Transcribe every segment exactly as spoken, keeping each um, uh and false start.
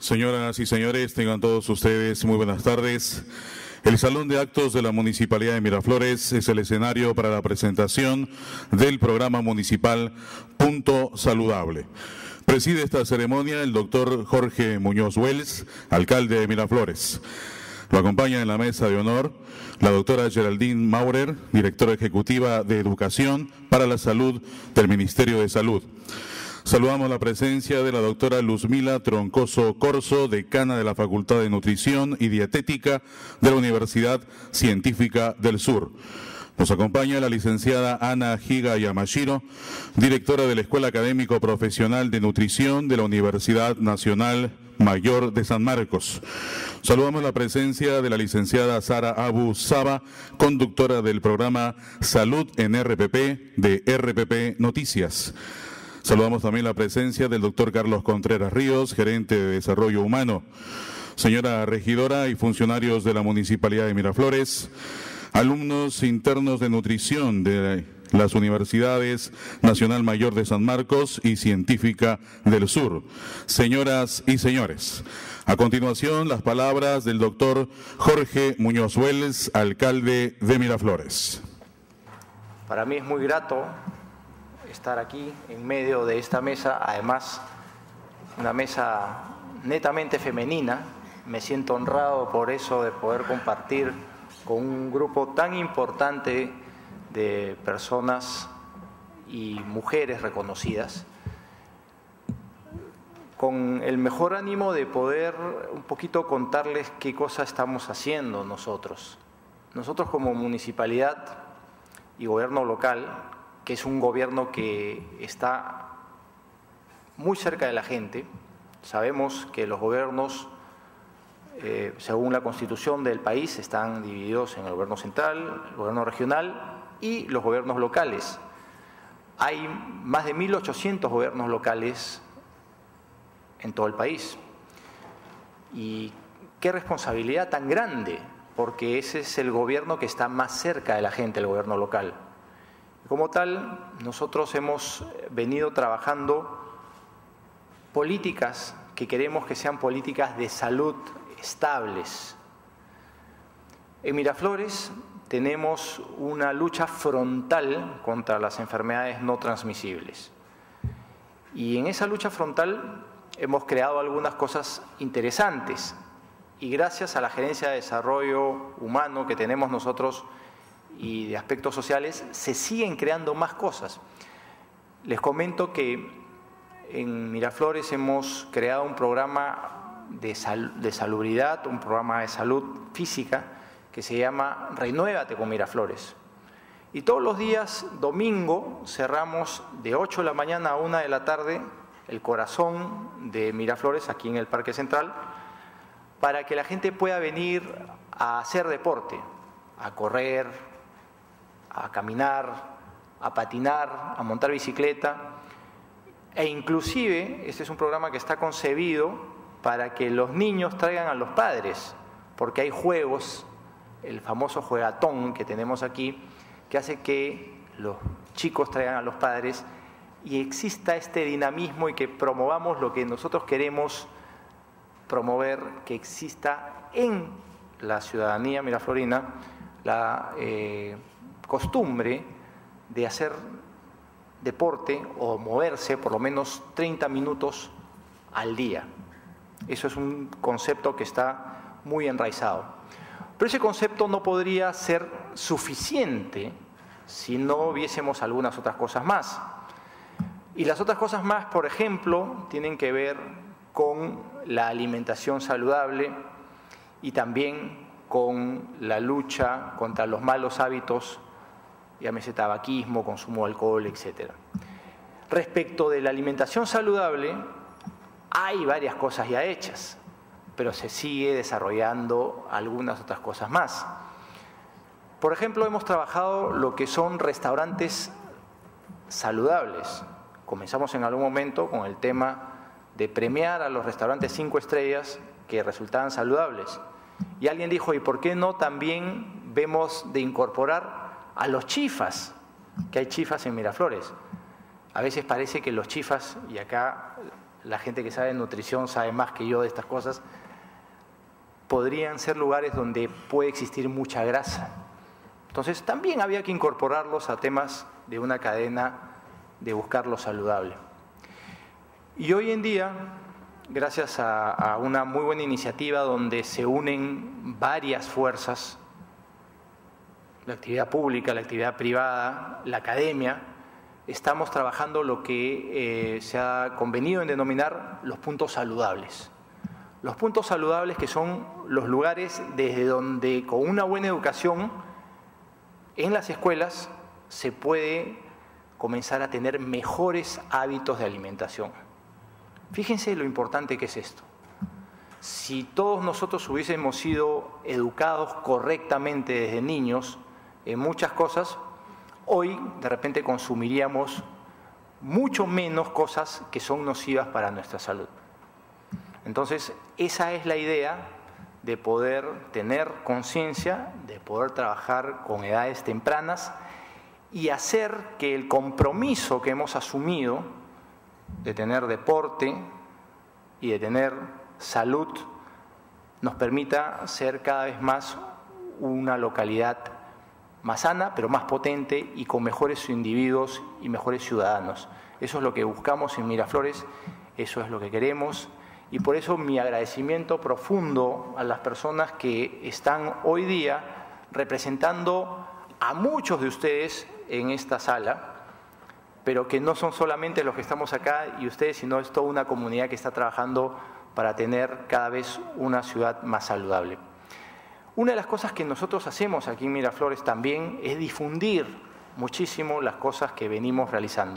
Señoras y señores, tengan todos ustedes muy buenas tardes. El Salón de Actos de la Municipalidad de Miraflores es el escenario para la presentación del programa municipal Punto Saludable. Preside esta ceremonia el doctor Jorge Muñoz Wells, alcalde de Miraflores. Lo acompaña en la mesa de honor la doctora Geraldine Maurer, directora ejecutiva de Educación para la Salud del Ministerio de Salud. Saludamos la presencia de la doctora Luzmila Troncoso Corso, decana de la Facultad de Nutrición y Dietética de la Universidad Científica del Sur. Nos acompaña la licenciada Ana Higa Yamashiro, directora de la Escuela Académico Profesional de Nutrición de la Universidad Nacional Mayor de San Marcos. Saludamos la presencia de la licenciada Sara Abu Saba, conductora del programa Salud en R P P de R P P Noticias. Saludamos también la presencia del doctor Carlos Contreras Ríos, gerente de Desarrollo Humano. Señora regidora y funcionarios de la Municipalidad de Miraflores, alumnos internos de nutrición de las Universidades Nacional Mayor de San Marcos y Científica del Sur. Señoras y señores, a continuación las palabras del doctor Jorge Muñoz Wells, alcalde de Miraflores. Para mí es muy grato estar aquí en medio de esta mesa, además una mesa netamente femenina. Me siento honrado por eso de poder compartir con un grupo tan importante de personas y mujeres reconocidas, con el mejor ánimo de poder un poquito contarles qué cosa estamos haciendo nosotros. Nosotros como municipalidad y gobierno local, que es un gobierno que está muy cerca de la gente. Sabemos que los gobiernos, eh, según la Constitución del país, están divididos en el gobierno central, el gobierno regional y los gobiernos locales. Hay más de mil ochocientos gobiernos locales en todo el país. Y qué responsabilidad tan grande, porque ese es el gobierno que está más cerca de la gente, el gobierno local. Como tal, nosotros hemos venido trabajando políticas que queremos que sean políticas de salud estables. En Miraflores tenemos una lucha frontal contra las enfermedades no transmisibles. Y en esa lucha frontal hemos creado algunas cosas interesantes. Y gracias a la Gerencia de Desarrollo Humano que tenemos nosotros y de aspectos sociales, se siguen creando más cosas. Les comento que en Miraflores hemos creado un programa de, sal, de salubridad, un programa de salud física que se llama Renuévate con Miraflores. Y todos los días, domingo, cerramos de ocho de la mañana a una de la tarde el corazón de Miraflores, aquí en el Parque Central, para que la gente pueda venir a hacer deporte, a correr, a caminar, a patinar, a montar bicicleta, e inclusive este es un programa que está concebido para que los niños traigan a los padres, porque hay juegos, el famoso juegatón que tenemos aquí, que hace que los chicos traigan a los padres y exista este dinamismo y que promovamos lo que nosotros queremos promover, que exista en la ciudadanía miraflorina la eh, costumbre de hacer deporte o moverse por lo menos treinta minutos al día. Eso es un concepto que está muy enraizado. Pero ese concepto no podría ser suficiente si no viésemos algunas otras cosas más. Y las otras cosas más, por ejemplo, tienen que ver con la alimentación saludable y también con la lucha contra los malos hábitos, llámese tabaquismo, consumo de alcohol, etcétera. Respecto de la alimentación saludable, hay varias cosas ya hechas, pero se sigue desarrollando algunas otras cosas más. Por ejemplo, hemos trabajado lo que son restaurantes saludables. Comenzamos en algún momento con el tema de premiar a los restaurantes cinco estrellas que resultaban saludables. Y alguien dijo, ¿y por qué no también vemos de incorporar a los chifas, que hay chifas en Miraflores? A veces parece que los chifas, y acá la gente que sabe de nutrición sabe más que yo de estas cosas, podrían ser lugares donde puede existir mucha grasa. Entonces también había que incorporarlos a temas de una cadena de buscar lo saludable. Y hoy en día, gracias a, a una muy buena iniciativa donde se unen varias fuerzas, la actividad pública, la actividad privada, la academia, estamos trabajando lo que eh, se ha convenido en denominar los puntos saludables. Los puntos saludables, que son los lugares desde donde con una buena educación en las escuelas se puede comenzar a tener mejores hábitos de alimentación. Fíjense lo importante que es esto. Si todos nosotros hubiésemos sido educados correctamente desde niños en muchas cosas, hoy de repente consumiríamos mucho menos cosas que son nocivas para nuestra salud. Entonces, esa es la idea de poder tener conciencia, de poder trabajar con edades tempranas y hacer que el compromiso que hemos asumido de tener deporte y de tener salud nos permita ser cada vez más una localidad más sana, pero más potente y con mejores individuos y mejores ciudadanos. Eso es lo que buscamos en Miraflores, eso es lo que queremos, y por eso mi agradecimiento profundo a las personas que están hoy día representando a muchos de ustedes en esta sala, pero que no son solamente los que estamos acá y ustedes, sino es toda una comunidad que está trabajando para tener cada vez una ciudad más saludable. Una de las cosas que nosotros hacemos aquí en Miraflores también es difundir muchísimo las cosas que venimos realizando.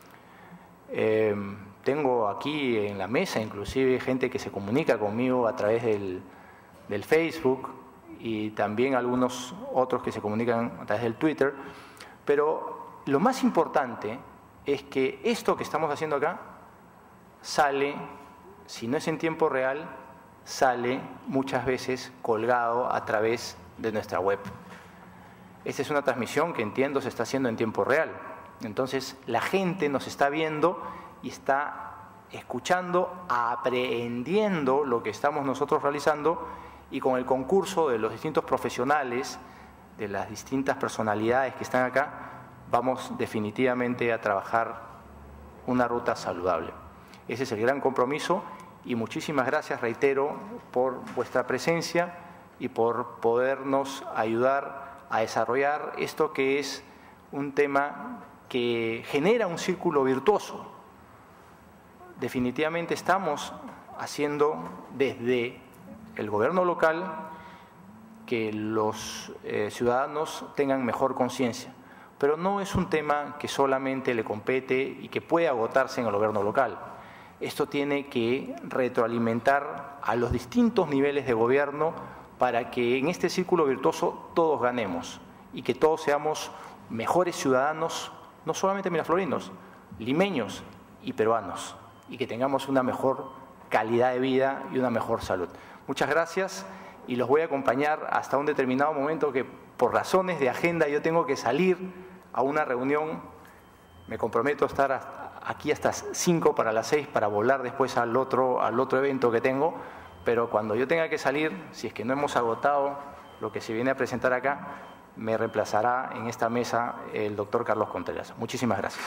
Eh, tengo aquí en la mesa inclusive gente que se comunica conmigo a través del, del Facebook y también algunos otros que se comunican a través del Twitter, pero lo más importante es que esto que estamos haciendo acá sale, si no es en tiempo real, sale muchas veces colgado a través de nuestra web. Esta es una transmisión que entiendo se está haciendo en tiempo real. Entonces la gente nos está viendo y está escuchando, aprendiendo lo que estamos nosotros realizando, y con el concurso de los distintos profesionales, de las distintas personalidades que están acá, vamos definitivamente a trabajar una ruta saludable. Ese es el gran compromiso. Y muchísimas gracias, reitero, por vuestra presencia y por podernos ayudar a desarrollar esto que es un tema que genera un círculo virtuoso. Definitivamente estamos haciendo desde el gobierno local que los eh, ciudadanos tengan mejor conciencia, pero no es un tema que solamente le compete y que puede agotarse en el gobierno local. Esto tiene que retroalimentar a los distintos niveles de gobierno para que en este círculo virtuoso todos ganemos y que todos seamos mejores ciudadanos, no solamente miraflorinos, limeños y peruanos, y que tengamos una mejor calidad de vida y una mejor salud. Muchas gracias y los voy a acompañar hasta un determinado momento que por razones de agenda yo tengo que salir a una reunión. Me comprometo a estar hasta aquí hasta cinco para las seis para volar después al otro, al otro evento que tengo, pero cuando yo tenga que salir, si es que no hemos agotado lo que se viene a presentar acá, me reemplazará en esta mesa el doctor Carlos Contreras. Muchísimas gracias.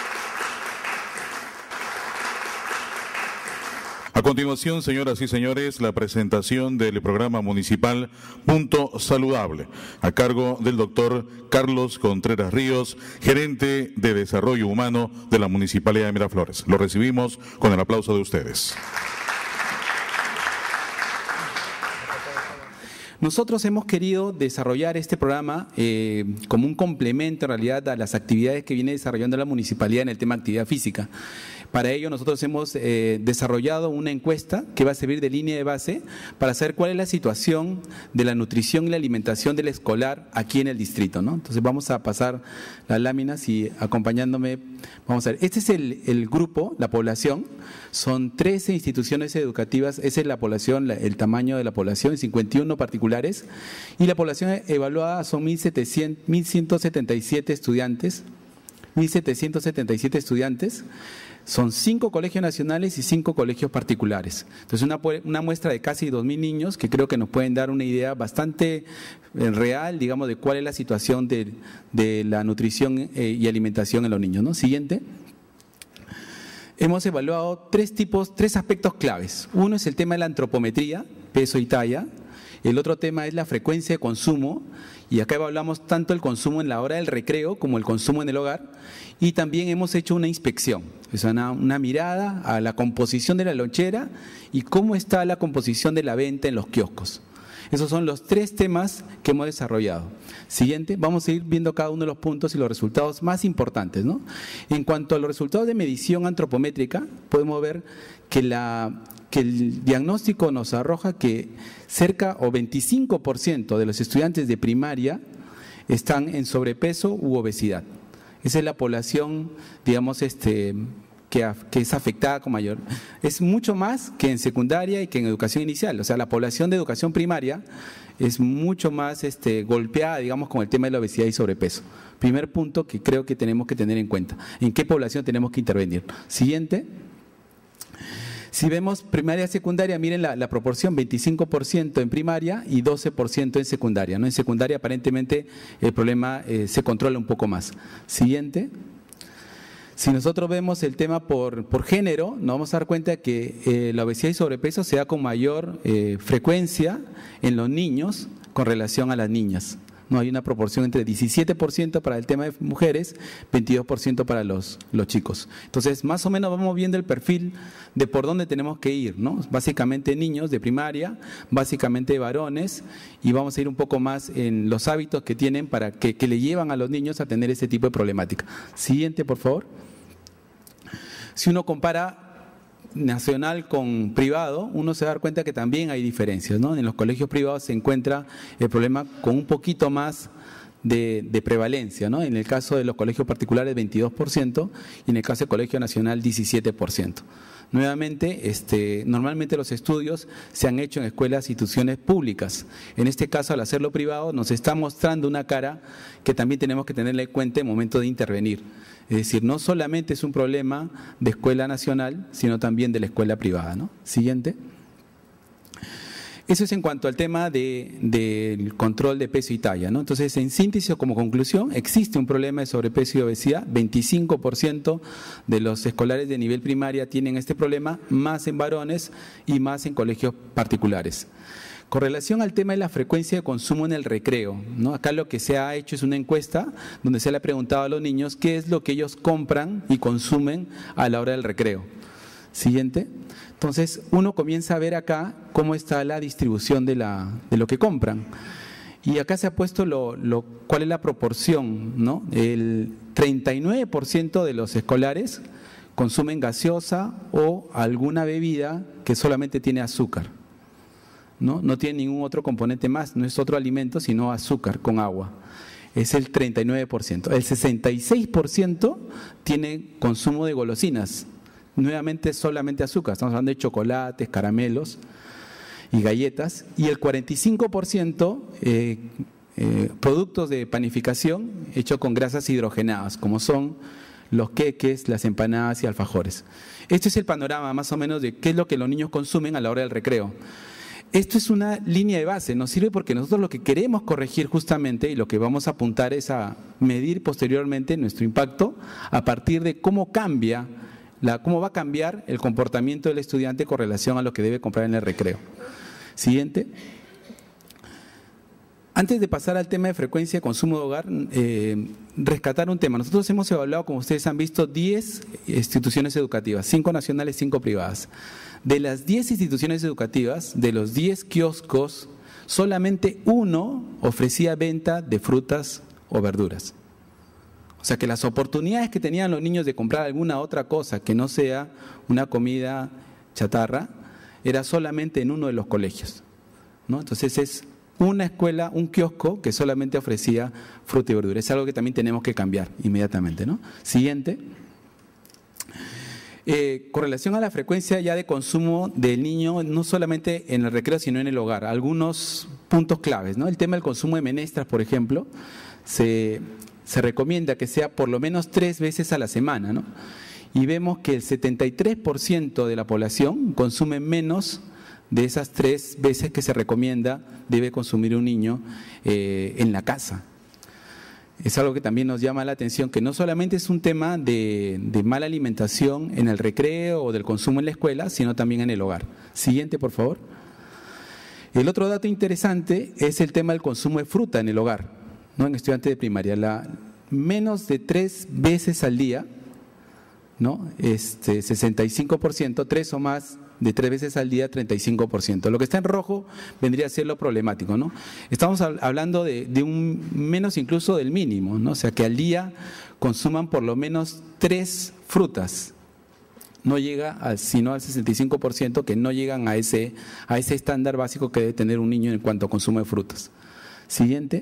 A continuación, señoras y señores, la presentación del programa municipal Punto Saludable, a cargo del doctor Carlos Contreras Ríos, gerente de Desarrollo Humano de la Municipalidad de Miraflores. Lo recibimos con el aplauso de ustedes. Nosotros hemos querido desarrollar este programa eh, como un complemento en realidad a las actividades que viene desarrollando la municipalidad en el tema de actividad física. Para ello nosotros hemos eh, desarrollado una encuesta que va a servir de línea de base para saber cuál es la situación de la nutrición y la alimentación del escolar aquí en el distrito, ¿no? Entonces vamos a pasar las láminas y acompañándome, vamos a ver, este es el, el grupo, la población, son trece instituciones educativas, esa es la población, la, el tamaño de la población, cincuenta y uno particulares, y la población evaluada son mil ciento setenta y siete estudiantes, mil setecientos setenta y siete estudiantes, Son cinco colegios nacionales y cinco colegios particulares. Entonces, una, una muestra de casi dos mil niños que creo que nos pueden dar una idea bastante eh, real, digamos, de cuál es la situación de, de la nutrición eh, y alimentación en los niños, ¿no? Siguiente. Hemos evaluado tres tipos, tres aspectos claves. Uno es el tema de la antropometría, peso y talla. El otro tema es la frecuencia de consumo, y acá evaluamos tanto el consumo en la hora del recreo como el consumo en el hogar, y también hemos hecho una inspección, o sea, una, una mirada a la composición de la lonchera y cómo está la composición de la venta en los kioscos. Esos son los tres temas que hemos desarrollado. Siguiente, vamos a ir viendo cada uno de los puntos y los resultados más importantes, ¿no? En cuanto a los resultados de medición antropométrica, podemos ver que, la, que el diagnóstico nos arroja que cerca o veinticinco por ciento de los estudiantes de primaria están en sobrepeso u obesidad. Esa es la población, digamos, este... Que, que es afectada con mayor, es mucho más que en secundaria y que en educación inicial. O sea, la población de educación primaria es mucho más este, golpeada, digamos, con el tema de la obesidad y sobrepeso. Primer punto que creo que tenemos que tener en cuenta. ¿En qué población tenemos que intervenir? Siguiente. Si vemos primaria y secundaria, miren la, la proporción, veinticinco por ciento en primaria y doce por ciento en secundaria, ¿no? En secundaria aparentemente el problema eh, se controla un poco más. Siguiente. Si nosotros vemos el tema por, por género, nos vamos a dar cuenta que eh, la obesidad y sobrepeso se da con mayor eh, frecuencia en los niños con relación a las niñas. No hay una proporción entre diecisiete por ciento para el tema de mujeres, veintidós por ciento para los, los chicos. Entonces, más o menos vamos viendo el perfil de por dónde tenemos que ir, ¿no? Básicamente niños de primaria, básicamente varones, y vamos a ir un poco más en los hábitos que tienen para que, que le llevan a los niños a tener ese tipo de problemática. Siguiente, por favor. Si uno compara nacional con privado, uno se va a dar cuenta que también hay diferencias, ¿no? En los colegios privados se encuentra el problema con un poquito más de, de prevalencia, ¿no? En el caso de los colegios particulares, veintidós por ciento, y en el caso del colegio nacional, diecisiete por ciento. Nuevamente, este, normalmente los estudios se han hecho en escuelas e instituciones públicas. En este caso, al hacerlo privado, nos está mostrando una cara que también tenemos que tenerla en cuenta en el momento de intervenir. Es decir, no solamente es un problema de escuela nacional, sino también de la escuela privada, ¿no? Siguiente. Eso es en cuanto al tema de, del control de peso y talla, ¿no? Entonces, en síntesis o como conclusión, existe un problema de sobrepeso y obesidad. veinticinco por ciento de los escolares de nivel primaria tienen este problema, más en varones y más en colegios particulares. Con relación al tema de la frecuencia de consumo en el recreo, ¿no? Acá lo que se ha hecho es una encuesta donde se le ha preguntado a los niños qué es lo que ellos compran y consumen a la hora del recreo. Siguiente. Entonces, uno comienza a ver acá cómo está la distribución de, la, de lo que compran. Y acá se ha puesto lo, lo, cuál es la proporción, ¿no? El treinta y nueve por ciento de los escolares consumen gaseosa o alguna bebida que solamente tiene azúcar. ¿No? No tiene ningún otro componente más, no es otro alimento, sino azúcar con agua. Es el treinta y nueve por ciento. El sesenta y seis por ciento tiene consumo de golosinas. Nuevamente solamente azúcar, estamos hablando de chocolates, caramelos y galletas. Y el cuarenta y cinco por ciento eh, eh, productos de panificación hechos con grasas hidrogenadas, como son los queques, las empanadas y alfajores. Este es el panorama más o menos de qué es lo que los niños consumen a la hora del recreo. Esto es una línea de base, nos sirve porque nosotros lo que queremos corregir justamente y lo que vamos a apuntar es a medir posteriormente nuestro impacto a partir de cómo cambia, la, cómo va a cambiar el comportamiento del estudiante con relación a lo que debe comprar en el recreo. Siguiente. Antes de pasar al tema de frecuencia de consumo de hogar, eh, rescatar un tema. Nosotros hemos evaluado, como ustedes han visto, diez instituciones educativas, cinco nacionales, cinco privadas. De las diez instituciones educativas, de los diez kioscos, solamente uno ofrecía venta de frutas o verduras. O sea que las oportunidades que tenían los niños de comprar alguna otra cosa que no sea una comida chatarra, era solamente en uno de los colegios, ¿no? Entonces es una escuela, un kiosco que solamente ofrecía fruta y verdura. Es algo que también tenemos que cambiar inmediatamente, ¿no? Siguiente. Eh, con relación a la frecuencia ya de consumo del niño, no solamente en el recreo, sino en el hogar, algunos puntos claves, ¿no? El tema del consumo de menestras, por ejemplo, se, se recomienda que sea por lo menos tres veces a la semana, ¿no? y vemos que el setenta y tres por ciento de la población consume menos de esas tres veces que se recomienda debe consumir un niño eh, en la casa. Es algo que también nos llama la atención, que no solamente es un tema de, de mala alimentación en el recreo o del consumo en la escuela, sino también en el hogar. Siguiente, por favor. El otro dato interesante es el tema del consumo de fruta en el hogar, ¿no? En estudiantes de primaria. La, menos de tres veces al día, ¿no? Este, sesenta y cinco por ciento, tres o más de tres veces al día, treinta y cinco por ciento. Lo que está en rojo vendría a ser lo problemático, ¿no? Estamos hablando de, de un menos incluso del mínimo, ¿no? O sea, que al día consuman por lo menos tres frutas. No llega al, sino al sesenta y cinco por ciento que no llegan a ese, a ese estándar básico que debe tener un niño en cuanto a consumo de frutas. Siguiente.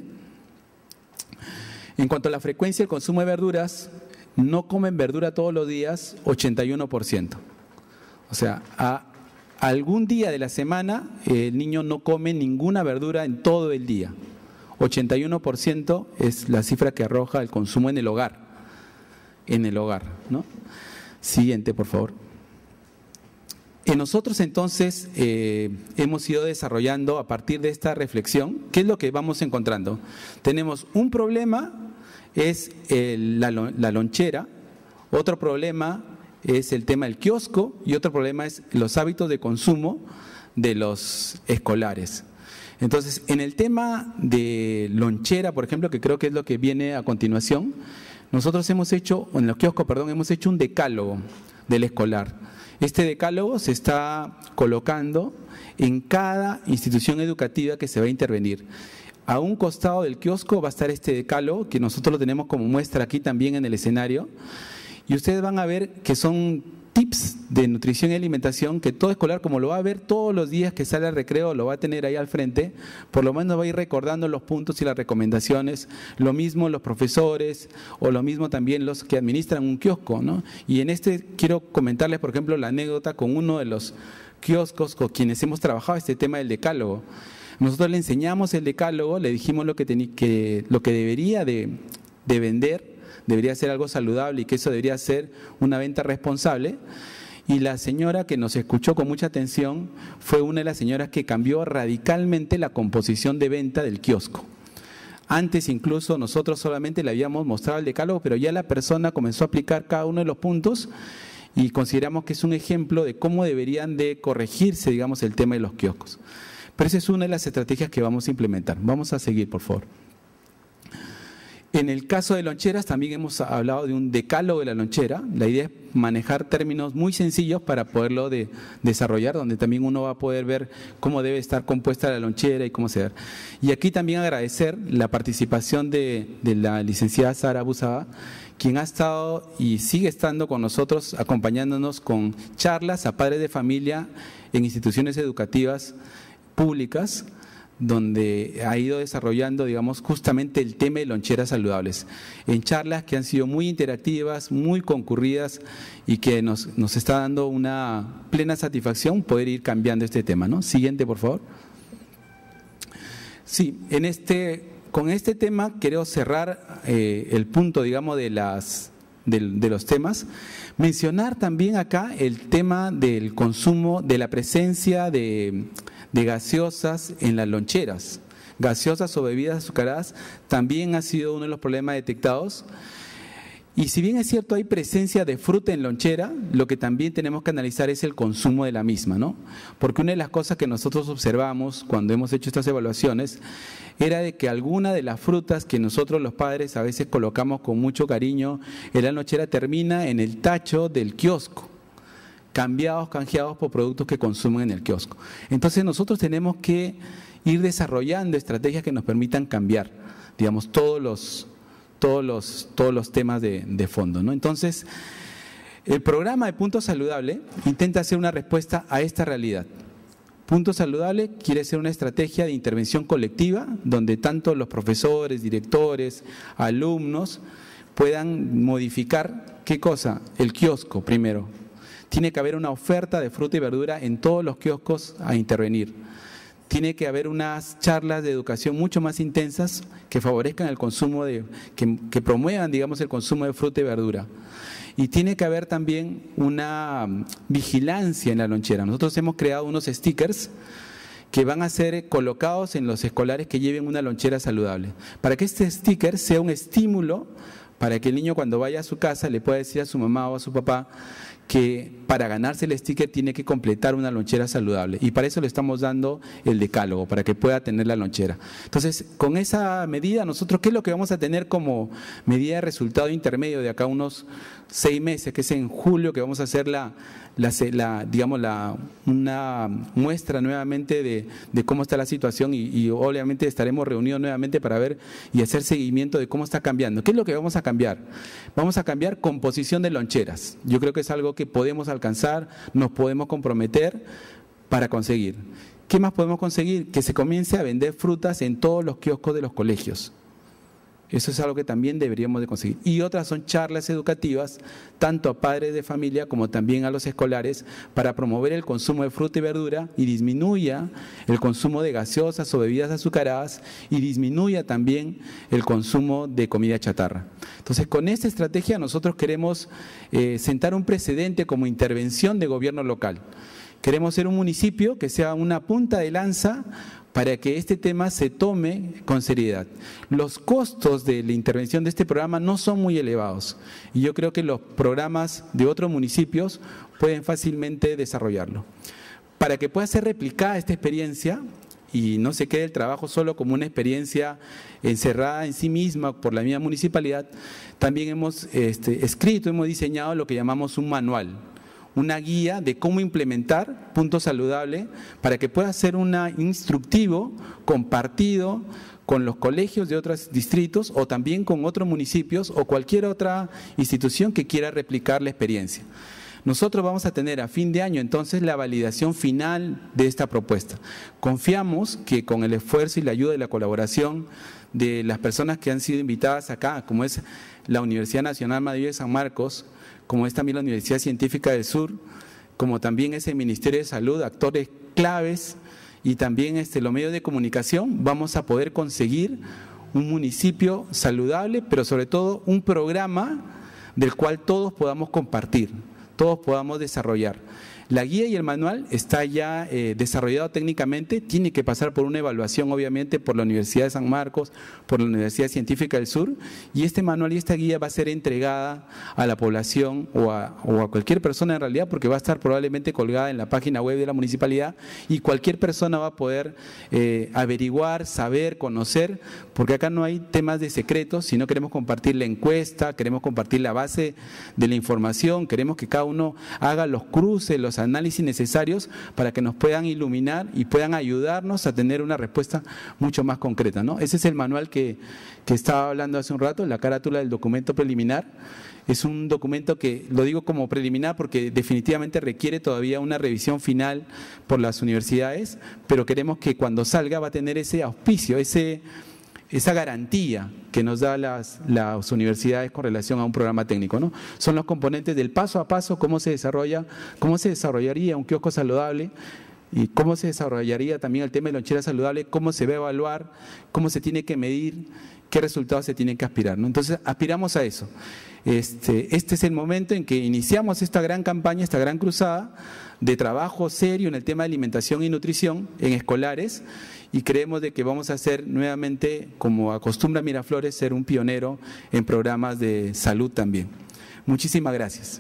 En cuanto a la frecuencia del consumo de verduras, no comen verdura todos los días, ochenta y uno por ciento. O sea, a algún día de la semana el niño no come ninguna verdura en todo el día. ochenta y uno por ciento es la cifra que arroja el consumo en el hogar. En el hogar, ¿no? Siguiente, por favor. En nosotros entonces eh, hemos ido desarrollando a partir de esta reflexión, ¿qué es lo que vamos encontrando? Tenemos un problema, es el, la, la lonchera, otro problema es el tema del kiosco y otro problema es los hábitos de consumo de los escolares. Entonces, en el tema de lonchera, por ejemplo, que creo que es lo que viene a continuación, nosotros hemos hecho, en los kioscos, perdón, hemos hecho un decálogo del escolar. Este decálogo se está colocando en cada institución educativa que se va a intervenir. A un costado del kiosco va a estar este decálogo, que nosotros lo tenemos como muestra aquí también en el escenario, y ustedes van a ver que son tips de nutrición y alimentación que todo escolar, como lo va a ver todos los días que sale al recreo, lo va a tener ahí al frente, por lo menos va a ir recordando los puntos y las recomendaciones, lo mismo los profesores o lo mismo también los que administran un kiosco, ¿no? Y en este quiero comentarles, por ejemplo, la anécdota con uno de los kioscos con quienes hemos trabajado este tema del decálogo. Nosotros le enseñamos el decálogo, le dijimos lo que, tení, que, lo que debería de, de vender, debería ser algo saludable y que eso debería ser una venta responsable. Y la señora que nos escuchó con mucha atención fue una de las señoras que cambió radicalmente la composición de venta del kiosco. Antes incluso nosotros solamente le habíamos mostrado el decálogo, pero ya la persona comenzó a aplicar cada uno de los puntos y consideramos que es un ejemplo de cómo deberían de corregirse, digamos, el tema de los kioscos. Pero esa es una de las estrategias que vamos a implementar. Vamos a seguir, por favor. En el caso de loncheras también hemos hablado de un decálogo de la lonchera. La idea es manejar términos muy sencillos para poderlo de, desarrollar, donde también uno va a poder ver cómo debe estar compuesta la lonchera y cómo se ve. Y aquí también agradecer la participación de, de la licenciada Sara Busaba, quien ha estado y sigue estando con nosotros, acompañándonos con charlas a padres de familia en instituciones educativas públicas, donde ha ido desarrollando, digamos, justamente el tema de loncheras saludables, en charlas que han sido muy interactivas, muy concurridas y que nos, nos está dando una plena satisfacción poder ir cambiando este tema, ¿no? Siguiente, por favor. Sí, en este, con este tema quiero cerrar eh, el punto, digamos, de, las, de, de los temas. Mencionar también acá el tema del consumo, de la presencia de... de gaseosas en las loncheras. Gaseosas o bebidas azucaradas también ha sido uno de los problemas detectados. Y si bien es cierto hay presencia de fruta en lonchera, lo que también tenemos que analizar es el consumo de la misma, ¿no? Porque una de las cosas que nosotros observamos cuando hemos hecho estas evaluaciones era de que alguna de las frutas que nosotros los padres a veces colocamos con mucho cariño en la lonchera termina en el tacho del kiosco, cambiados, canjeados por productos que consumen en el kiosco. Entonces nosotros tenemos que ir desarrollando estrategias que nos permitan cambiar, digamos, todos los, todos los, todos los temas de, de fondo, ¿no? Entonces, el programa de Punto Saludable intenta hacer una respuesta a esta realidad. Punto Saludable quiere ser una estrategia de intervención colectiva, donde tanto los profesores, directores, alumnos puedan modificar, ¿qué cosa? El kiosco primero. Tiene que haber una oferta de fruta y verdura en todos los kioscos a intervenir. tiene que haber unas charlas de educación mucho más intensas que favorezcan el consumo, de, que, que promuevan, digamos, el consumo de fruta y verdura. Y tiene que haber también una vigilancia en la lonchera. Nosotros hemos creado unos stickers que van a ser colocados en los escolares que lleven una lonchera saludable, para que este sticker sea un estímulo para que el niño cuando vaya a su casa le pueda decir a su mamá o a su papá que para ganarse el sticker tiene que completar una lonchera saludable, y para eso le estamos dando el decálogo, para que pueda tener la lonchera. Entonces, con esa medida nosotros, ¿qué es lo que vamos a tener como medida de resultado intermedio de acá unos seis meses, que es en julio, que vamos a hacer la, la, la digamos, la, una muestra nuevamente de, de cómo está la situación, y, y obviamente estaremos reunidos nuevamente para ver y hacer seguimiento de cómo está cambiando? ¿Qué es lo que vamos a cambiar? Vamos a cambiar composición de loncheras. Yo creo que es algo que podemos alcanzar, nos podemos comprometer para conseguir. ¿Qué más podemos conseguir? Que se comience a vender frutas en todos los kioscos de los colegios. Eso es algo que también deberíamos de conseguir. Y otras son charlas educativas, tanto a padres de familia como también a los escolares, para promover el consumo de fruta y verdura y disminuya el consumo de gaseosas o bebidas azucaradas y disminuya también el consumo de comida chatarra. Entonces, con esta estrategia nosotros queremos eh, sentar un precedente como intervención de gobierno local. Queremos ser un municipio que sea una punta de lanza para que este tema se tome con seriedad. Los costos de la intervención de este programa no son muy elevados y yo creo que los programas de otros municipios pueden fácilmente desarrollarlo. Para que pueda ser replicada esta experiencia y no se quede el trabajo solo como una experiencia encerrada en sí misma por la misma municipalidad, también hemos este, escrito, hemos diseñado lo que llamamos un manual, una guía de cómo implementar Punto Saludable para que pueda ser un instructivo compartido con los colegios de otros distritos o también con otros municipios o cualquier otra institución que quiera replicar la experiencia. Nosotros vamos a tener a fin de año entonces la validación final de esta propuesta. Confiamos que con el esfuerzo y la ayuda y la colaboración de las personas que han sido invitadas acá, como es la Universidad Nacional Madrid de San Marcos, como es también la Universidad Científica del Sur, como también es el Ministerio de Salud, actores claves, y también este, los medios de comunicación, vamos a poder conseguir un municipio saludable, pero sobre todo un programa del cual todos podamos compartir, todos podamos desarrollar. La guía y el manual está ya eh, desarrollado técnicamente, tiene que pasar por una evaluación obviamente por la Universidad de San Marcos, por la Universidad Científica del Sur, y este manual y esta guía va a ser entregada a la población o a, o a cualquier persona en realidad, porque va a estar probablemente colgada en la página web de la municipalidad y cualquier persona va a poder eh, averiguar, saber, conocer, porque acá no hay temas de secretos, sino queremos compartir la encuesta, queremos compartir la base de la información, queremos que cada uno haga los cruces, los análisis necesarios para que nos puedan iluminar y puedan ayudarnos a tener una respuesta mucho más concreta, ¿no? Ese es el manual que, que estaba hablando hace un rato, la carátula del documento preliminar. Es un documento que lo digo como preliminar porque definitivamente requiere todavía una revisión final por las universidades, pero queremos que cuando salga va a tener ese auspicio, ese esa garantía que nos da las, las universidades con relación a un programa técnico, ¿no? Son los componentes del paso a paso, cómo se desarrolla, cómo se desarrollaría un kiosco saludable y cómo se desarrollaría también el tema de lonchera saludable, cómo se va a evaluar, cómo se tiene que medir, qué resultados se tienen que aspirar, ¿no? Entonces, aspiramos a eso. Este, este es el momento en que iniciamos esta gran campaña, esta gran cruzada de trabajo serio en el tema de alimentación y nutrición en escolares, y creemos de que vamos a ser nuevamente, como acostumbra Miraflores, ser un pionero en programas de salud también. Muchísimas gracias.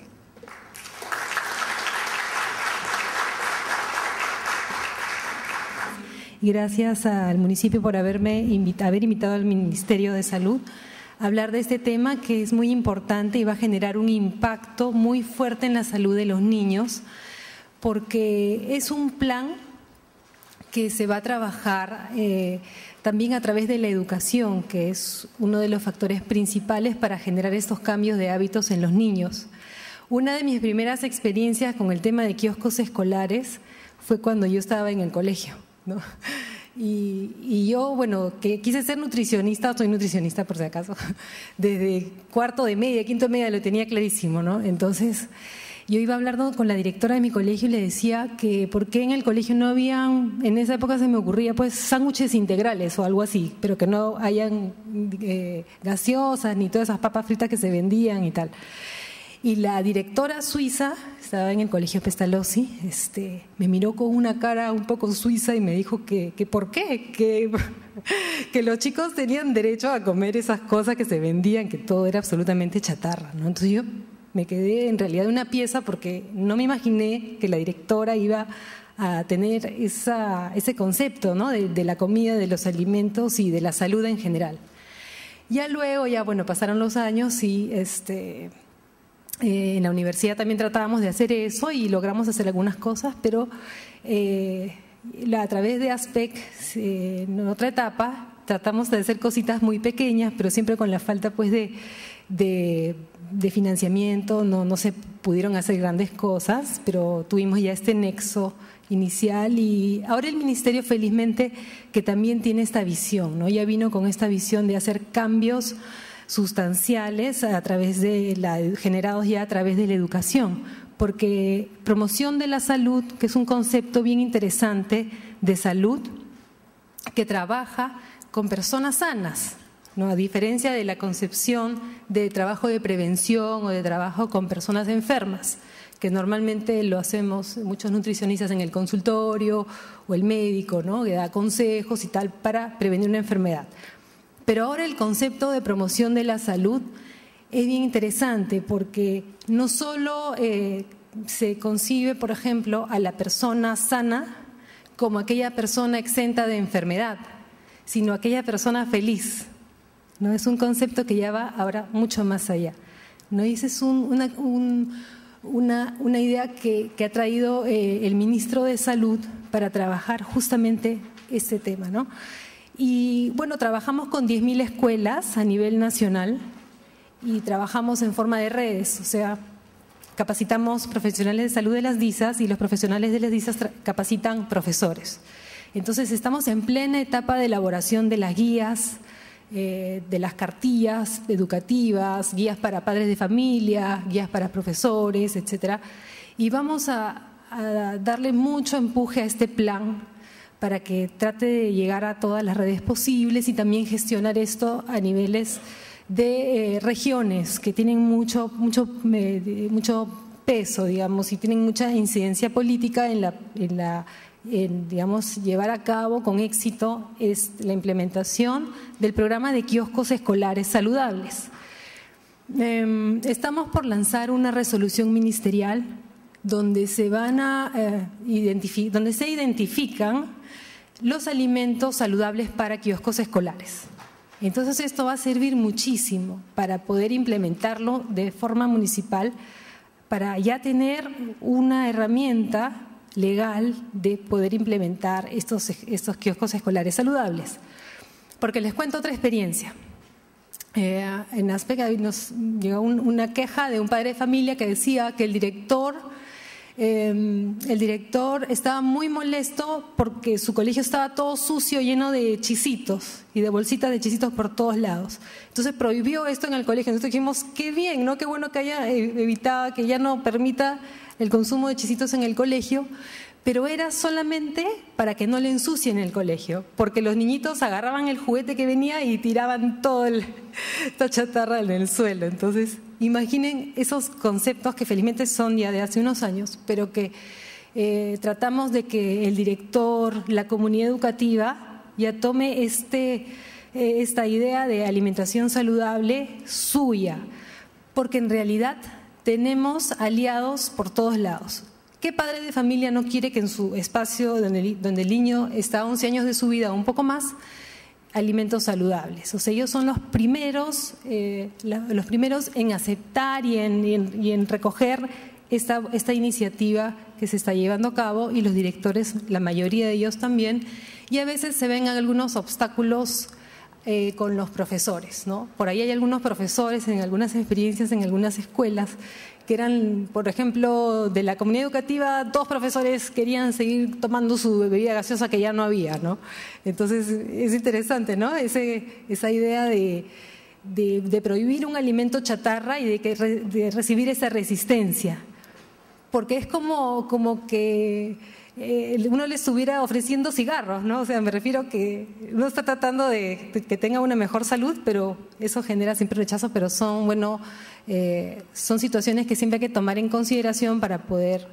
Gracias al municipio por haberme invitado, haber invitado al Ministerio de Salud a hablar de este tema que es muy importante y va a generar un impacto muy fuerte en la salud de los niños, porque es un plan que se va a trabajar eh, también a través de la educación, que es uno de los factores principales para generar estos cambios de hábitos en los niños. Una de mis primeras experiencias con el tema de kioscos escolares fue cuando yo estaba en el colegio, ¿no? Y, y yo, bueno, que quise ser nutricionista, soy nutricionista por si acaso, desde cuarto de media, quinto de media lo tenía clarísimo, ¿no? Entonces, Yo iba hablando con la directora de mi colegio y le decía que por qué en el colegio no habían, en esa época se me ocurría pues sándwiches integrales o algo así, pero que no hayan eh, gaseosas ni todas esas papas fritas que se vendían y tal. Y la directora suiza, estaba en el colegio Pestalozzi, este, me miró con una cara un poco suiza y me dijo que, que ¿por qué? Que, que los chicos tenían derecho a comer esas cosas que se vendían, que todo era absolutamente chatarra, ¿no? Entonces yo me quedé en realidad de una pieza porque no me imaginé que la directora iba a tener esa, ese concepto, ¿no? de, de la comida, de los alimentos y de la salud en general. Ya luego, ya bueno, pasaron los años y este, eh, en la universidad también tratábamos de hacer eso y logramos hacer algunas cosas, pero eh, la, a través de ASPEC, eh, en otra etapa, tratamos de hacer cositas muy pequeñas, pero siempre con la falta pues de... de de financiamiento, no, no se pudieron hacer grandes cosas, pero tuvimos ya este nexo inicial y ahora el Ministerio felizmente que también tiene esta visión, ¿no? Ya vino con esta visión de hacer cambios sustanciales a través de la, generados ya a través de la educación, porque promoción de la salud, que es un concepto bien interesante de salud, que trabaja con personas sanas, ¿no? A diferencia de la concepción de trabajo de prevención o de trabajo con personas enfermas, que normalmente lo hacemos muchos nutricionistas en el consultorio o el médico, ¿no? Que da consejos y tal para prevenir una enfermedad. Pero ahora el concepto de promoción de la salud es bien interesante porque no solo eh, se concibe, por ejemplo, a la persona sana como aquella persona exenta de enfermedad, sino aquella persona feliz. ¿No? Es un concepto que ya va ahora mucho más allá, ¿no? Y esa es un, una, un, una, una idea que, que ha traído eh, el ministro de Salud para trabajar justamente este tema, ¿no? Y bueno, trabajamos con diez mil escuelas a nivel nacional y trabajamos en forma de redes, o sea, capacitamos profesionales de salud de las D I S As y los profesionales de las D I S As capacitan profesores. Entonces estamos en plena etapa de elaboración de las guías, Eh, de las cartillas educativas, guías para padres de familia, guías para profesores, etcétera. Y vamos a, a darle mucho empuje a este plan para que trate de llegar a todas las redes posibles y también gestionar esto a niveles de eh, regiones que tienen mucho, mucho, eh, mucho peso, digamos, y tienen mucha incidencia política en la, en la En, digamos, llevar a cabo con éxito es la implementación del programa de kioscos escolares saludables. Eh, estamos por lanzar una resolución ministerial donde se van a eh, identificar, donde se identifican los alimentos saludables para kioscos escolares. Entonces esto va a servir muchísimo para poder implementarlo de forma municipal, para ya tener una herramienta legal de poder implementar estos, estos kioscos escolares saludables. Porque les cuento otra experiencia. Eh, en ASPEC nos llegó un, una queja de un padre de familia que decía que el director, eh, el director estaba muy molesto porque su colegio estaba todo sucio, lleno de chisitos y de bolsitas de chisitos por todos lados. Entonces prohibió esto en el colegio. Nosotros dijimos, qué bien, ¿no? Qué bueno que haya evitado, que ya no permita el consumo de chisitos en el colegio, pero era solamente para que no le ensucien el colegio, porque los niñitos agarraban el juguete que venía y tiraban toda esta chatarra en el suelo. Entonces, imaginen esos conceptos que felizmente son ya de hace unos años, pero que eh, tratamos de que el director, la comunidad educativa, ya tome este, eh, esta idea de alimentación saludable suya, porque en realidad tenemos aliados por todos lados. ¿Qué padre de familia no quiere que en su espacio donde, donde el niño está a once años de su vida o un poco más, alimentos saludables? O sea, ellos son los primeros, eh, la, los primeros en aceptar y en, y en, y en recoger esta, esta iniciativa que se está llevando a cabo, y los directores, la mayoría de ellos también, y a veces se ven algunos obstáculos Eh, con los profesores, ¿no? Por ahí hay algunos profesores en algunas experiencias, en algunas escuelas, que eran, por ejemplo, de la comunidad educativa, dos profesores querían seguir tomando su bebida gaseosa que ya no había, ¿no? Entonces es interesante, ¿no? Ese, esa idea de, de, de prohibir un alimento chatarra y de, que, de recibir esa resistencia. porque es como, como que eh, uno le estuviera ofreciendo cigarros, ¿no? O sea, me refiero que uno está tratando de, de que tenga una mejor salud, pero eso genera siempre rechazo, pero son, bueno, eh, son situaciones que siempre hay que tomar en consideración para poder,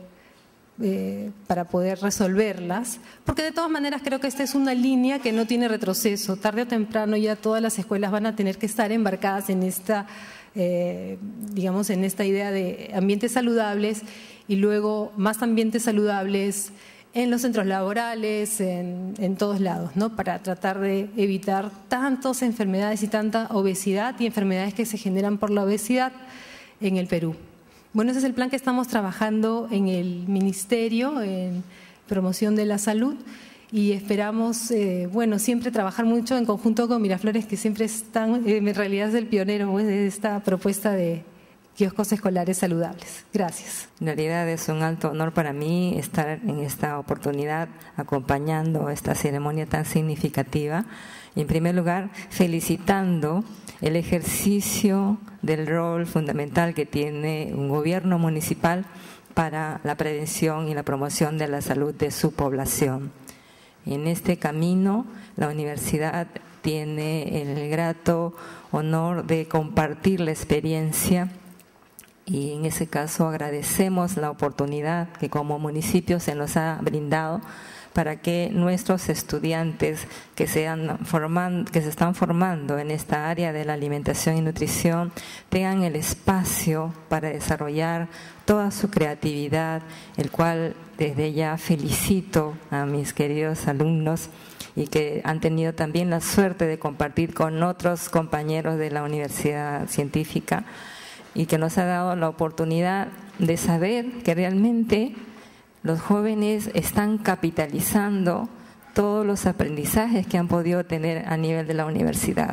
eh, para poder resolverlas, porque de todas maneras creo que esta es una línea que no tiene retroceso. Tarde o temprano ya todas las escuelas van a tener que estar embarcadas en esta, eh, digamos, en esta idea de ambientes saludables y luego más ambientes saludables en los centros laborales, en, en todos lados, ¿no? Para tratar de evitar tantas enfermedades y tanta obesidad y enfermedades que se generan por la obesidad en el Perú. Bueno, ese es el plan que estamos trabajando en el Ministerio, en promoción de la salud, y esperamos, eh, bueno, siempre trabajar mucho en conjunto con Miraflores, que siempre están, eh, en realidad es el pionero, pues, de esta propuesta de kioscos escolares saludables. Gracias. En realidad es un alto honor para mí estar en esta oportunidad acompañando esta ceremonia tan significativa. En primer lugar, felicitando el ejercicio del rol fundamental que tiene un gobierno municipal para la prevención y la promoción de la salud de su población. En este camino, la universidad tiene el grato honor de compartir la experiencia. Y en ese caso agradecemos la oportunidad que como municipio se nos ha brindado para que nuestros estudiantes que se, han forman, que se están formando en esta área de la alimentación y nutrición tengan el espacio para desarrollar toda su creatividad, el cual desde ya felicito a mis queridos alumnos y que han tenido también la suerte de compartir con otros compañeros de la Universidad Científica, y que nos ha dado la oportunidad de saber que realmente los jóvenes están capitalizando todos los aprendizajes que han podido tener a nivel de la universidad.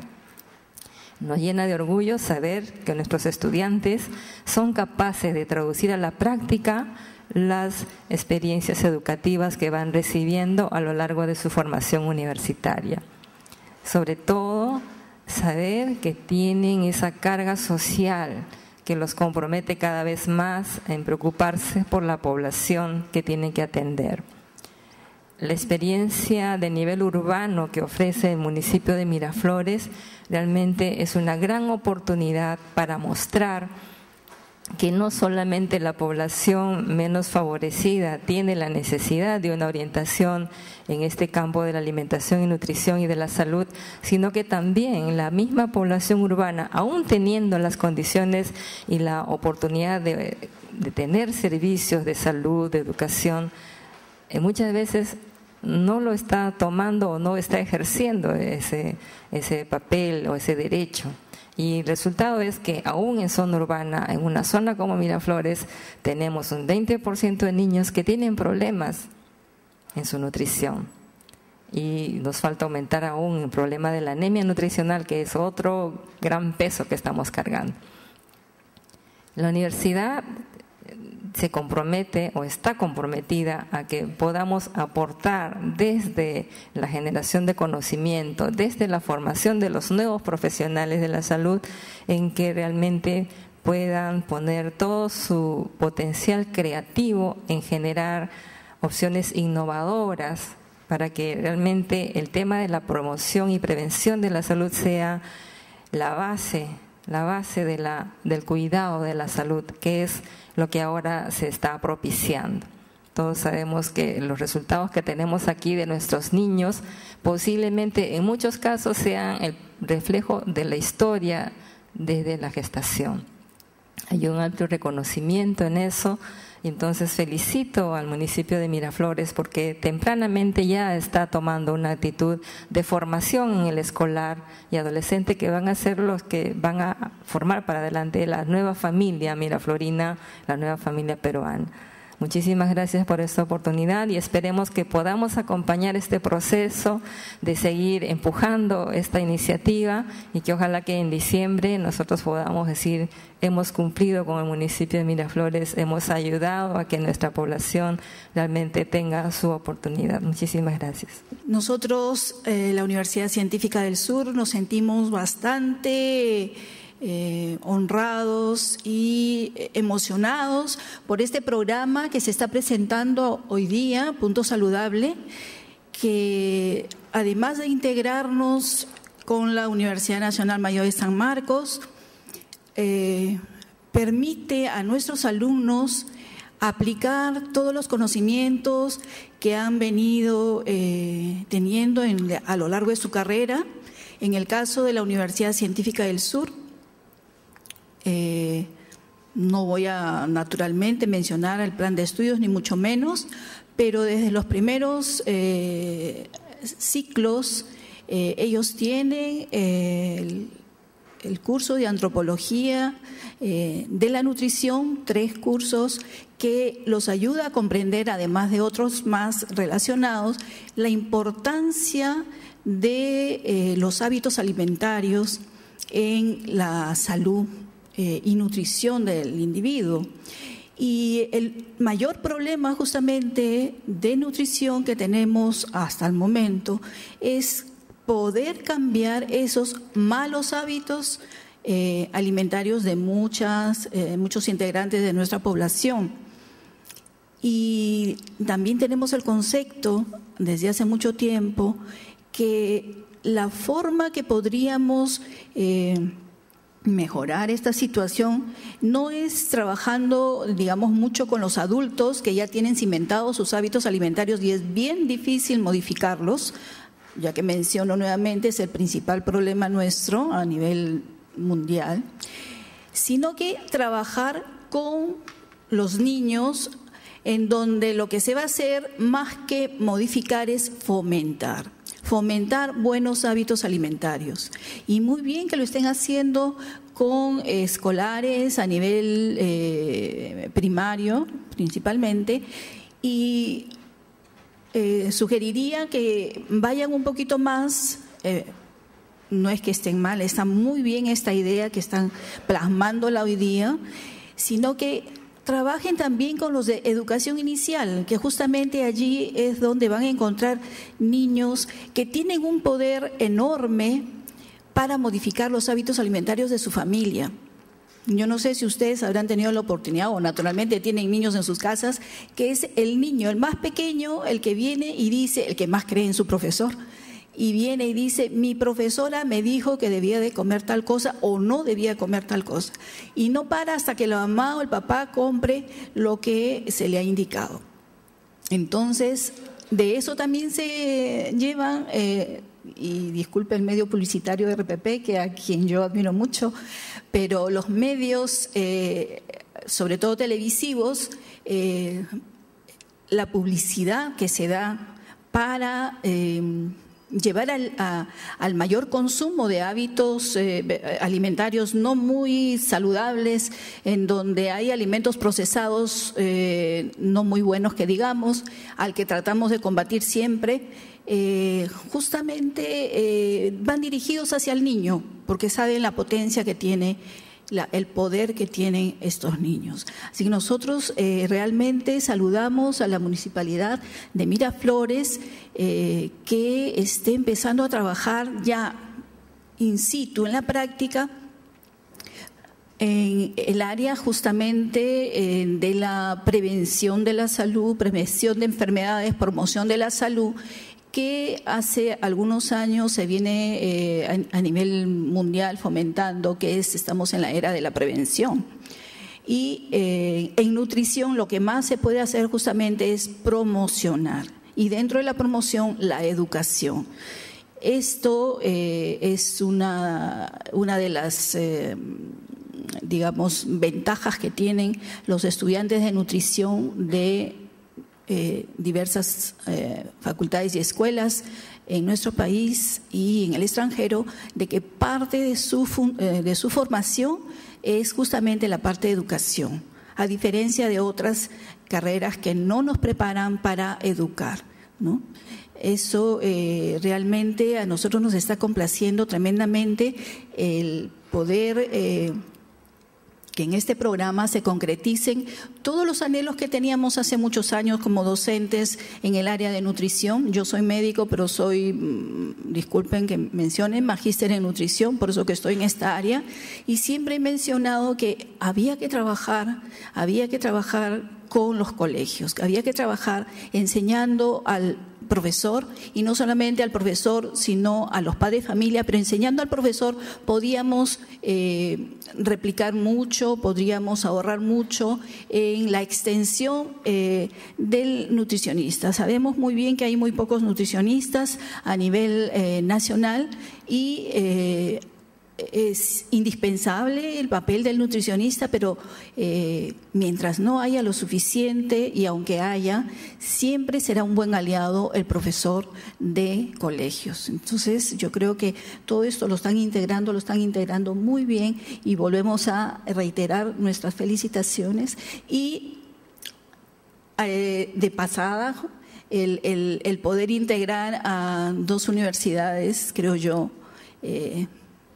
Nos llena de orgullo saber que nuestros estudiantes son capaces de traducir a la práctica las experiencias educativas que van recibiendo a lo largo de su formación universitaria. Sobre todo, saber que tienen esa carga social que los compromete cada vez más en preocuparse por la población que tienen que atender. La experiencia de nivel urbano que ofrece el municipio de Miraflores realmente es una gran oportunidad para mostrar que no solamente la población menos favorecida tiene la necesidad de una orientación en este campo de la alimentación y nutrición y de la salud, sino que también la misma población urbana, aún teniendo las condiciones y la oportunidad de, de tener servicios de salud, de educación, eh, muchas veces no lo está tomando o no está ejerciendo ese, ese papel o ese derecho. Y el resultado es que aún en zona urbana, en una zona como Miraflores, tenemos un veinte por ciento de niños que tienen problemas en su nutrición. Y nos falta aumentar aún el problema de la anemia nutricional, que es otro gran peso que estamos cargando. La universidad se compromete o está comprometida a que podamos aportar desde la generación de conocimiento, desde la formación de los nuevos profesionales de la salud, en que realmente puedan poner todo su potencial creativo en generar opciones innovadoras para que realmente el tema de la promoción y prevención de la salud sea la base, la base de la, del cuidado de la salud, que es lo que ahora se está propiciando. Todos sabemos que los resultados que tenemos aquí de nuestros niños posiblemente en muchos casos sean el reflejo de la historia desde la gestación. Hay un amplio reconocimiento en eso, y entonces felicito al municipio de Miraflores porque tempranamente ya está tomando una actitud de formación en el escolar y adolescente, que van a ser los que van a formar para adelante la nueva familia miraflorina, la nueva familia peruana. Muchísimas gracias por esta oportunidad y esperemos que podamos acompañar este proceso de seguir empujando esta iniciativa y que ojalá que en diciembre nosotros podamos decir hemos cumplido con el municipio de Miraflores, hemos ayudado a que nuestra población realmente tenga su oportunidad. Muchísimas gracias. Nosotros, eh, la Universidad Científica del Sur, nos sentimos bastante eh, honrados y emocionados por este programa que se está presentando hoy día, Punto Saludable, que además de integrarnos con la Universidad Nacional Mayor de San Marcos, eh, permite a nuestros alumnos aplicar todos los conocimientos que han venido eh, teniendo en, a lo largo de su carrera. En el caso de la Universidad Científica del Sur, eh, no voy a naturalmente mencionar el plan de estudios, ni mucho menos, pero desde los primeros eh, ciclos eh, ellos tienen eh, el, el curso de antropología eh, de la nutrición, tres cursos que los ayuda a comprender, además de otros más relacionados, la importancia de eh, los hábitos alimentarios en la salud eh, y nutrición del individuo. Y el mayor problema justamente de nutrición que tenemos hasta el momento es poder cambiar esos malos hábitos eh, alimentarios de muchas, eh, muchos integrantes de nuestra población. Y también tenemos el concepto desde hace mucho tiempo que la forma que podríamos eh, mejorar esta situación no es trabajando, digamos, mucho con los adultos que ya tienen cimentados sus hábitos alimentarios y es bien difícil modificarlos, ya que menciono nuevamente, es el principal problema nuestro a nivel mundial, sino que trabajar con los niños, en donde lo que se va a hacer más que modificar es fomentar. Fomentar buenos hábitos alimentarios. Y muy bien que lo estén haciendo con escolares a nivel eh, primario, principalmente, y eh, sugeriría que vayan un poquito más, eh, no es que estén mal, está muy bien esta idea que están plasmándola hoy día, sino que trabajen también con los de educación inicial, que justamente allí es donde van a encontrar niños que tienen un poder enorme para modificar los hábitos alimentarios de su familia. Yo no sé si ustedes habrán tenido la oportunidad o naturalmente tienen niños en sus casas, que es el niño, el más pequeño, el que viene y dice, el que más cree en su profesor, y viene y dice, mi profesora me dijo que debía de comer tal cosa o no debía comer tal cosa. Y no para hasta que la mamá o el papá compre lo que se le ha indicado. Entonces, de eso también se llevan, eh, y disculpe el medio publicitario de R P P, que a quien yo admiro mucho, pero los medios, eh, sobre todo televisivos, eh, la publicidad que se da para Eh, llevar al, a, al mayor consumo de hábitos eh, alimentarios no muy saludables, en donde hay alimentos procesados eh, no muy buenos que digamos, al que tratamos de combatir siempre, eh, justamente eh, van dirigidos hacia el niño, porque saben la potencia que tiene, La, el poder que tienen estos niños. Así que nosotros eh, realmente saludamos a la Municipalidad de Miraflores eh, que esté empezando a trabajar ya in situ, en la práctica, en el área justamente eh, de la prevención de la salud, prevención de enfermedades, promoción de la salud, que hace algunos años se viene eh, a, a nivel mundial fomentando, que es, estamos en la era de la prevención. Y eh, en nutrición lo que más se puede hacer justamente es promocionar. Y dentro de la promoción, la educación. Esto eh, es una, una de las, eh, digamos, ventajas que tienen los estudiantes de nutrición de Eh, diversas eh, facultades y escuelas en nuestro país y en el extranjero, de que parte de su, eh, de su formación es justamente la parte de educación, a diferencia de otras carreras que no nos preparan para educar, ¿no? Eso eh, realmente a nosotros nos está complaciendo tremendamente el poder eh, que en este programa se concreticen todos los anhelos que teníamos hace muchos años como docentes en el área de nutrición. Yo soy médico, pero soy, disculpen que mencione, magíster en nutrición, por eso que estoy en esta área, y siempre he mencionado que había que trabajar, había que trabajar con los colegios, que había que trabajar enseñando al profesor, y no solamente al profesor, sino a los padres de familia, pero enseñando al profesor podíamos eh, replicar mucho, podríamos ahorrar mucho en la extensión eh, del nutricionista. Sabemos muy bien que hay muy pocos nutricionistas a nivel eh, nacional y eh, es indispensable el papel del nutricionista, pero eh, mientras no haya lo suficiente, y aunque haya, siempre será un buen aliado el profesor de colegios. Entonces, yo creo que todo esto lo están integrando, lo están integrando muy bien, y volvemos a reiterar nuestras felicitaciones. Y eh, de pasada, el, el, el poder integrar a dos universidades, creo yo, eh,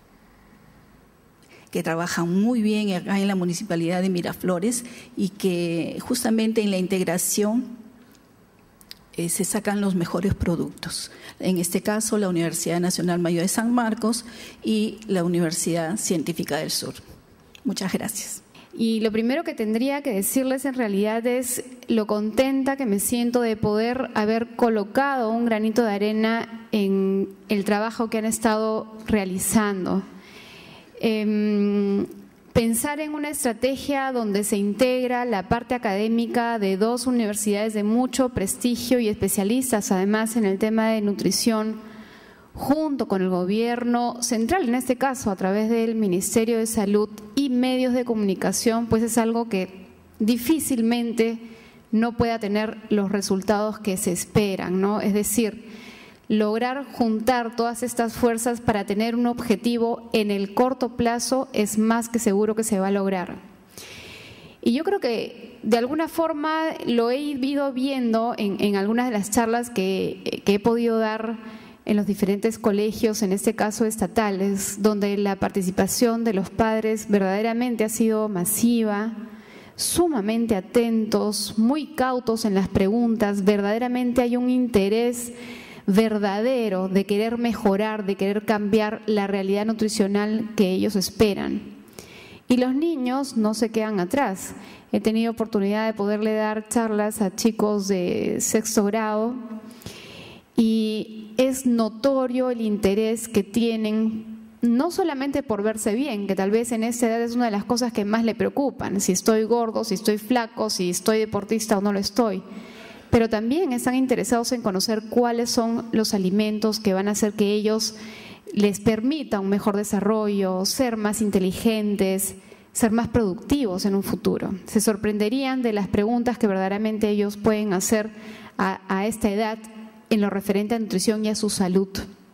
que trabajan muy bien acá en la Municipalidad de Miraflores, y que justamente en la integración eh, se sacan los mejores productos. En este caso, la Universidad Nacional Mayor de San Marcos y la Universidad Científica del Sur. Muchas gracias. Y lo primero que tendría que decirles en realidad es lo contenta que me siento de poder haber colocado un granito de arena en el trabajo que han estado realizando. Eh, pensar en una estrategia donde se integra la parte académica de dos universidades de mucho prestigio y especialistas además en el tema de nutrición, junto con el gobierno central, en este caso a través del Ministerio de Salud y medios de comunicación, pues es algo que difícilmente no pueda tener los resultados que se esperan, ¿no? Es decir, lograr juntar todas estas fuerzas para tener un objetivo en el corto plazo es más que seguro que se va a lograr. Y yo creo que de alguna forma lo he ido viendo en, en algunas de las charlas que, que he podido dar en los diferentes colegios, en este caso estatales, donde la participación de los padres verdaderamente ha sido masiva, sumamente atentos, muy cautos en las preguntas, verdaderamente hay un interés verdadero de querer mejorar, de querer cambiar la realidad nutricional que ellos esperan. Y los niños no se quedan atrás. He tenido oportunidad de poderle dar charlas a chicos de sexto grado y es notorio el interés que tienen, no solamente por verse bien, que tal vez en esta edad es una de las cosas que más le preocupan, si estoy gordo, si estoy flaco, si estoy deportista o no lo estoy, pero también están interesados en conocer cuáles son los alimentos que van a hacer que ellos les permita un mejor desarrollo, ser más inteligentes, ser más productivos en un futuro. Se sorprenderían de las preguntas que verdaderamente ellos pueden hacer a, a esta edad en lo referente a nutrición y a su salud.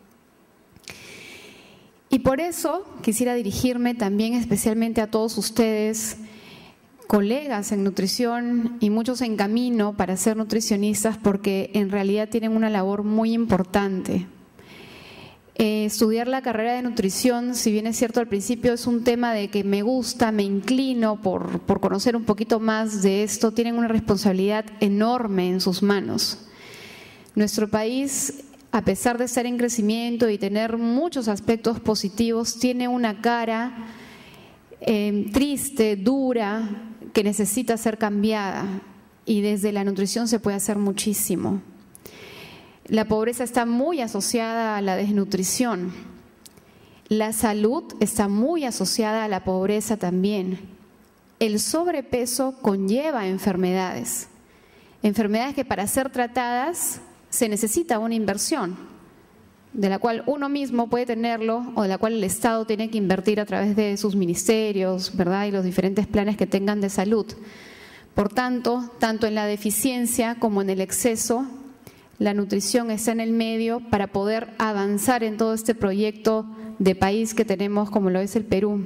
Y por eso quisiera dirigirme también especialmente a todos ustedes, colegas en nutrición y muchos en camino para ser nutricionistas, porque en realidad tienen una labor muy importante. Eh, estudiar la carrera de nutrición, si bien es cierto al principio es un tema de que me gusta, me inclino por, por conocer un poquito más de esto, tienen una responsabilidad enorme en sus manos. Nuestro país, a pesar de estar en crecimiento y tener muchos aspectos positivos, tiene una cara eh, triste, dura, que necesita ser cambiada, y desde la nutrición se puede hacer muchísimo. La pobreza está muy asociada a la desnutrición. La salud está muy asociada a la pobreza también. El sobrepeso conlleva enfermedades, enfermedades que para ser tratadas se necesita una inversión, de la cual uno mismo puede tenerlo o de la cual el Estado tiene que invertir a través de sus ministerios, ¿verdad? Y los diferentes planes que tengan de salud. Por tanto, tanto en la deficiencia como en el exceso, la nutrición está en el medio para poder avanzar en todo este proyecto de país que tenemos como lo es el Perú.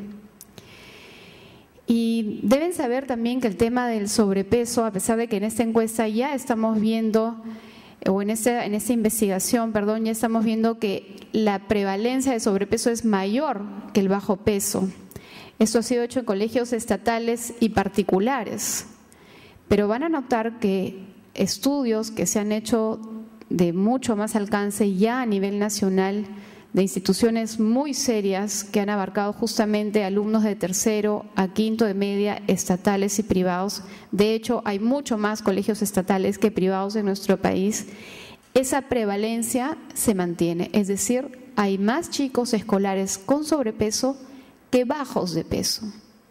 Y deben saber también que el tema del sobrepeso, a pesar de que en esta encuesta ya estamos viendo, o en esta, en esta investigación, perdón, ya estamos viendo que la prevalencia de sobrepeso es mayor que el bajo peso. Esto ha sido hecho en colegios estatales y particulares, pero van a notar que estudios que se han hecho de mucho más alcance ya a nivel nacional, de instituciones muy serias que han abarcado justamente alumnos de tercero a quinto de media, estatales y privados. De hecho, hay mucho más colegios estatales que privados en nuestro país. Esa prevalencia se mantiene, es decir, hay más chicos escolares con sobrepeso que bajos de peso.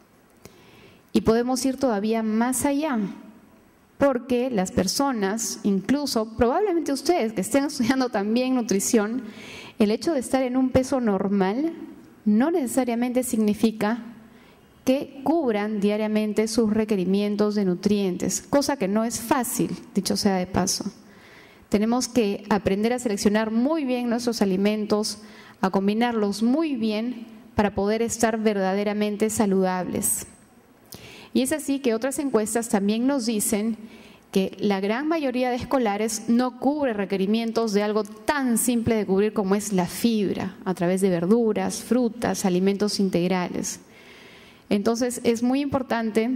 Y podemos ir todavía más allá, porque las personas, incluso probablemente ustedes que estén estudiando también nutrición, el hecho de estar en un peso normal no necesariamente significa que cubran diariamente sus requerimientos de nutrientes, cosa que no es fácil, dicho sea de paso. Tenemos que aprender a seleccionar muy bien nuestros alimentos, a combinarlos muy bien para poder estar verdaderamente saludables. Y es así que otras encuestas también nos dicen que la gran mayoría de escolares no cubre requerimientos de algo tan simple de cubrir como es la fibra, a través de verduras, frutas, alimentos integrales. Entonces es muy importante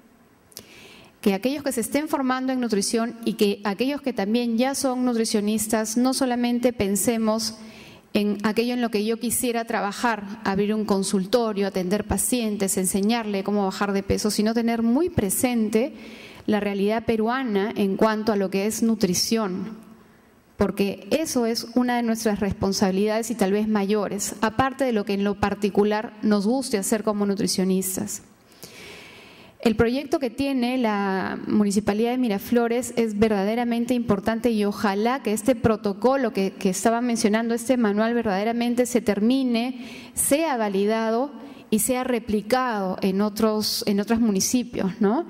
que aquellos que se estén formando en nutrición y que aquellos que también ya son nutricionistas, no solamente pensemos en aquello en lo que yo quisiera trabajar, abrir un consultorio, atender pacientes, enseñarle cómo bajar de peso, sino tener muy presente la realidad peruana en cuanto a lo que es nutrición, porque eso es una de nuestras responsabilidades y tal vez mayores, aparte de lo que en lo particular nos guste hacer como nutricionistas. El proyecto que tiene la Municipalidad de Miraflores es verdaderamente importante y ojalá que este protocolo que, que estaba mencionando, este manual, verdaderamente se termine, sea validado y sea replicado en otros, en otros municipios, ¿no?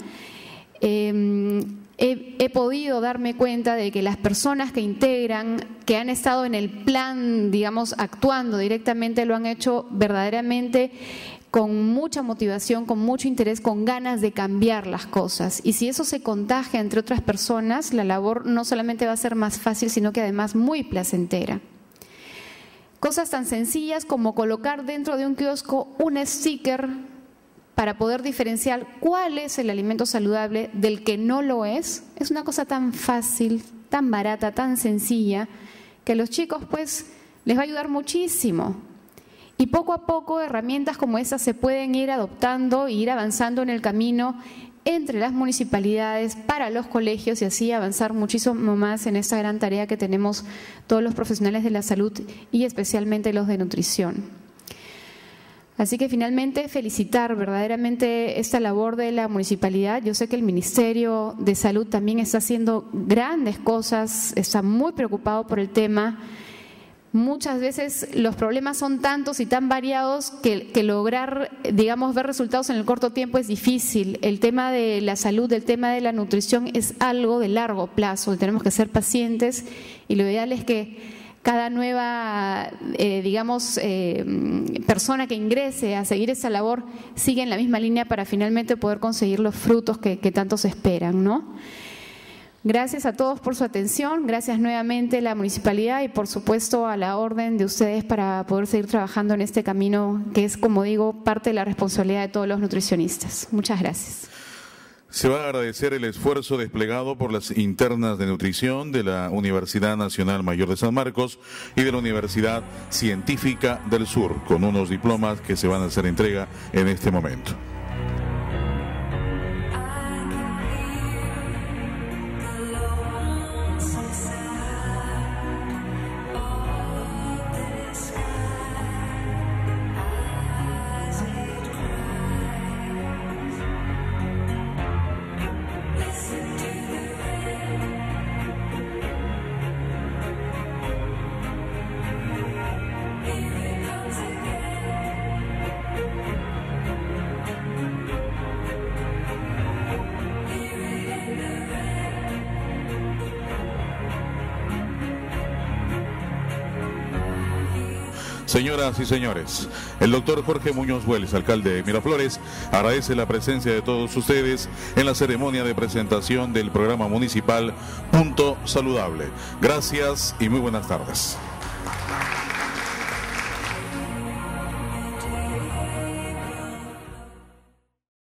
Eh, he, he podido darme cuenta de que las personas que integran, que han estado en el plan, digamos, actuando directamente, lo han hecho verdaderamente con mucha motivación, con mucho interés, con ganas de cambiar las cosas. Y si eso se contagia entre otras personas, la labor no solamente va a ser más fácil, sino que además muy placentera. Cosas tan sencillas como colocar dentro de un kiosco un sticker para poder diferenciar cuál es el alimento saludable del que no lo es, es una cosa tan fácil, tan barata, tan sencilla, que a los chicos pues les va a ayudar muchísimo. Y poco a poco herramientas como esas se pueden ir adoptando e ir avanzando en el camino entre las municipalidades, para los colegios y así avanzar muchísimo más en esta gran tarea que tenemos todos los profesionales de la salud y especialmente los de nutrición. Así que finalmente felicitar verdaderamente esta labor de la municipalidad. Yo sé que el Ministerio de Salud también está haciendo grandes cosas, está muy preocupado por el tema. Muchas veces los problemas son tantos y tan variados que, que lograr, digamos, ver resultados en el corto tiempo es difícil. El tema de la salud, el tema de la nutrición es algo de largo plazo. Tenemos que ser pacientes y lo ideal es que cada nueva, eh, digamos, eh, persona que ingrese a seguir esa labor siga en la misma línea para finalmente poder conseguir los frutos que, que tanto se esperan, ¿no? Gracias a todos por su atención, gracias nuevamente a la municipalidad y por supuesto a la orden de ustedes para poder seguir trabajando en este camino que es, como digo, parte de la responsabilidad de todos los nutricionistas. Muchas gracias. Se va a agradecer el esfuerzo desplegado por las internas de nutrición de la Universidad Nacional Mayor de San Marcos y de la Universidad Científica del Sur, con unos diplomas que se van a hacer entrega en este momento. Señoras y señores, el doctor Jorge Muñoz Güeles, alcalde de Miraflores, agradece la presencia de todos ustedes en la ceremonia de presentación del programa municipal Punto Saludable. Gracias y muy buenas tardes.